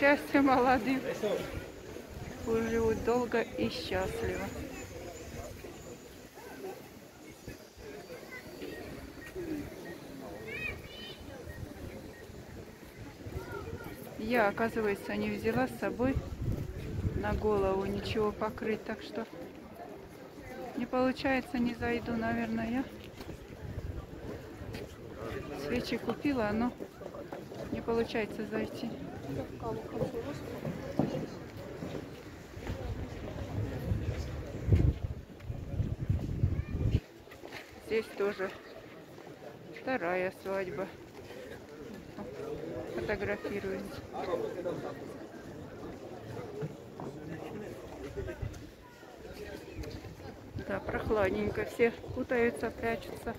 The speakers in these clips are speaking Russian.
счастья молодым. Пусть живут долго и счастливо. Я, оказывается, не взяла с собой на голову ничего покрыть, так что не получается, не зайду, наверное, я. Свечи купила, но не получается зайти. Здесь тоже вторая свадьба. Фотографируется. Да, прохладненько. Все кутаются, прячутся.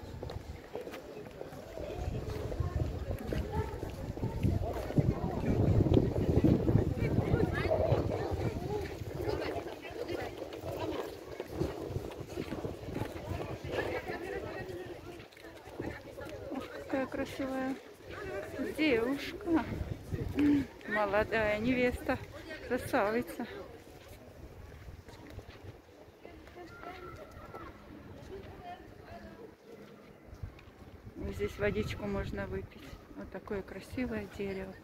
Ох, какая красивая девушка. Молодая невеста. Красавица. Здесь водичку можно выпить. Вот такое красивое дерево.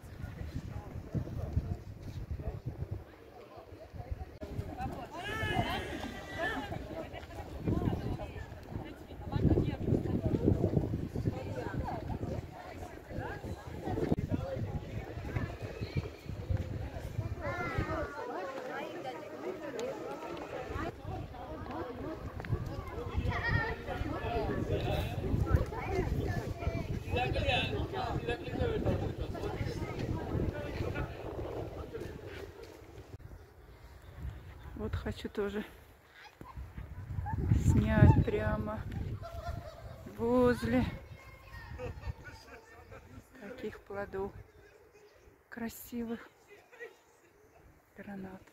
Вот хочу тоже снять прямо возле таких плодов красивых, гранатов.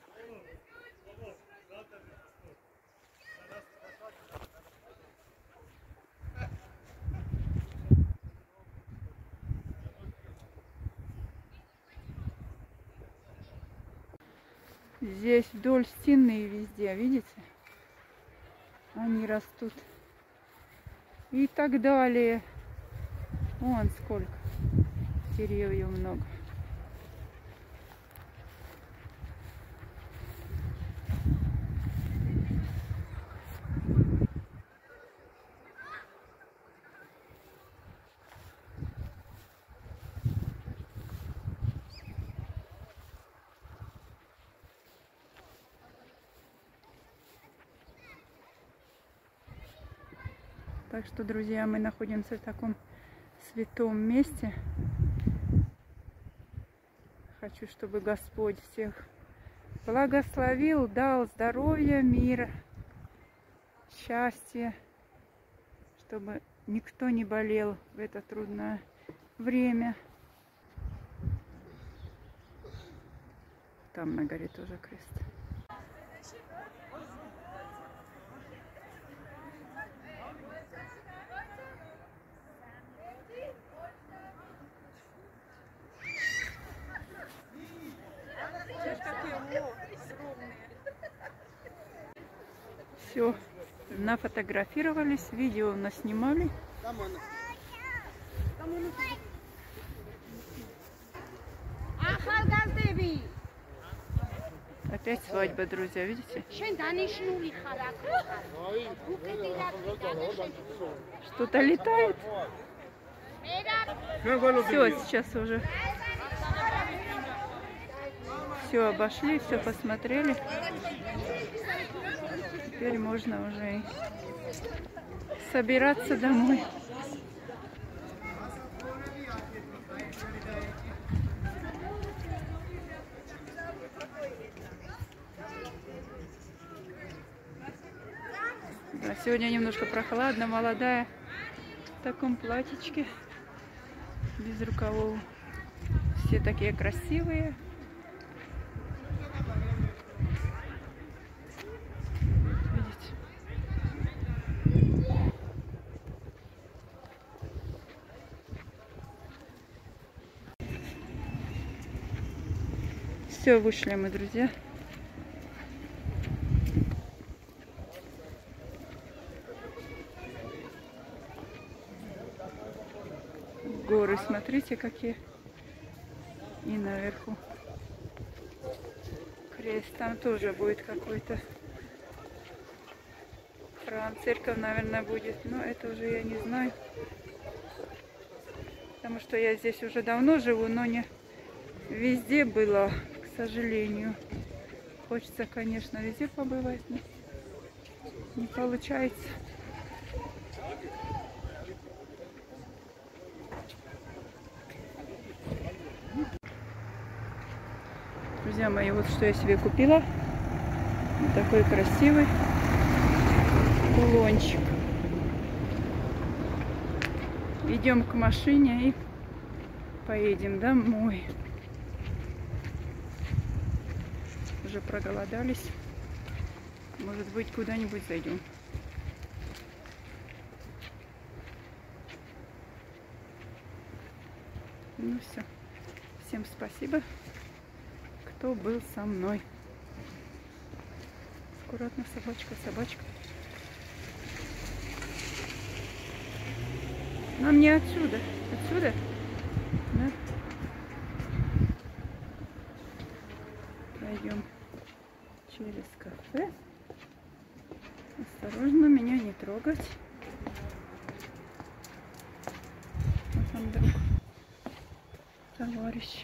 Здесь вдоль стены везде, видите? Они растут. И так далее. Вон сколько деревьев много. Так что, друзья, мы находимся в таком святом месте. Хочу, чтобы Господь всех благословил, дал здоровья, мира, счастья, чтобы никто не болел в это трудное время. Там на горе тоже крест. Все, нафотографировались, видео наснимали. Опять свадьба, друзья, видите? Что-то летает. Все, сейчас уже все обошли, все посмотрели. Теперь можно уже собираться домой. Да, сегодня немножко прохладно, молодая в таком платьичке без рукавов. Все такие красивые. все, вышли мы, друзья. Горы, смотрите, какие. И наверху крест. Там тоже будет какой-то храм. Церковь, наверное, будет. Но это уже я не знаю. Потому что я здесь уже давно живу, но не везде была, к сожалению. Хочется, конечно, везде побывать, но не получается. Друзья мои, вот что я себе купила. Вот такой красивый кулончик. Идем к машине и поедем домой. Уже проголодались. Может быть, куда-нибудь зайдем. Ну все. Всем спасибо, кто был со мной. Аккуратно, собачка, собачка. Нам не отсюда. Отсюда? Да. Пройдем через кафе. Осторожно, меня не трогать. Вот там друг, товарищ.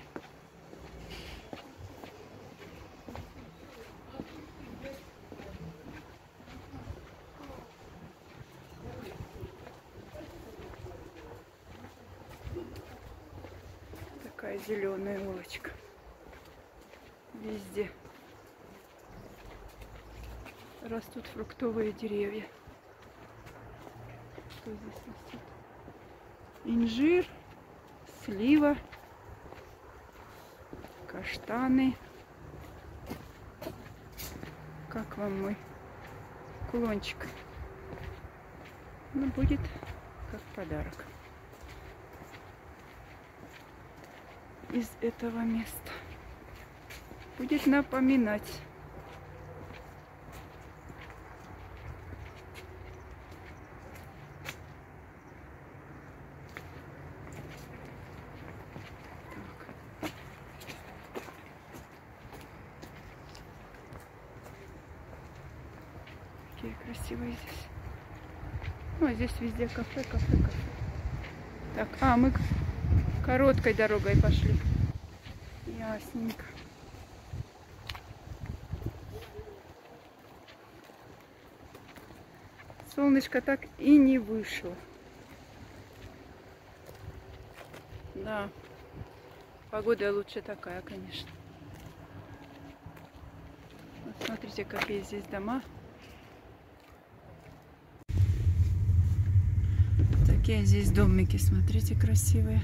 Такая зеленая улочка. Везде растут фруктовые деревья. Что здесь растет? Инжир, слива, каштаны. Как вам мой кулончик? Ну, будет как подарок из этого места. Будет напоминать. Какие красивые здесь. Ну, а здесь везде кафе, кафе, кафе. Так, а мы короткой дорогой пошли. Ясненько. Солнышко так и не вышло. Да, погода лучше такая, конечно. Вот смотрите, какие здесь дома. Такие здесь домики, смотрите, красивые.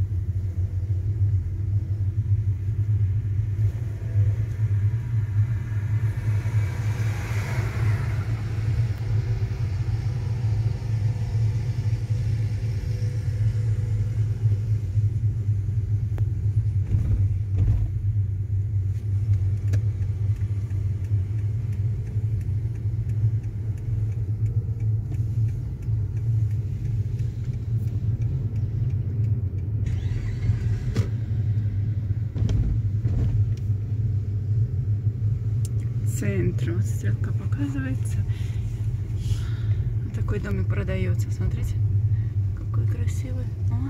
Центр. Вот стрелка показывается. Вот такой домик продается. Смотрите, какой красивый. О.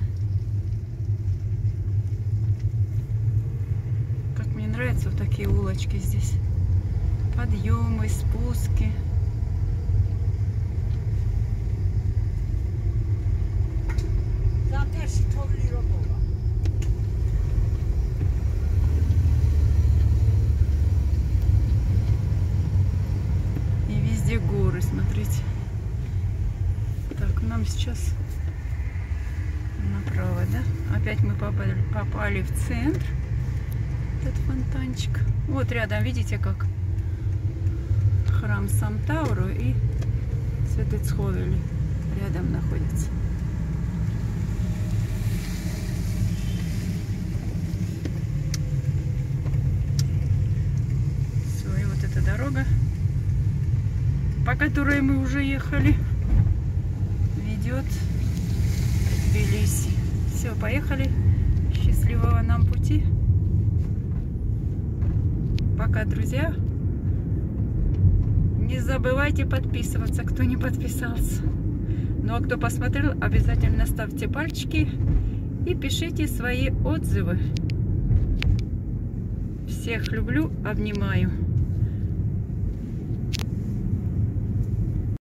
Как мне нравятся вот такие улочки здесь. Подъемы, спуски. Горы, смотрите. Так, нам сейчас направо, да? Опять мы попали в центр. Этот фонтанчик. Вот рядом, видите, как храм Сан-Тауру и Святоцховели рядом находится. по которой мы уже ехали, ведет в Тбилиси. Все, поехали. Счастливого нам пути. Пока, друзья. Не забывайте подписываться, кто не подписался. Ну а кто посмотрел, обязательно ставьте пальчики и пишите свои отзывы. Всех люблю, обнимаю.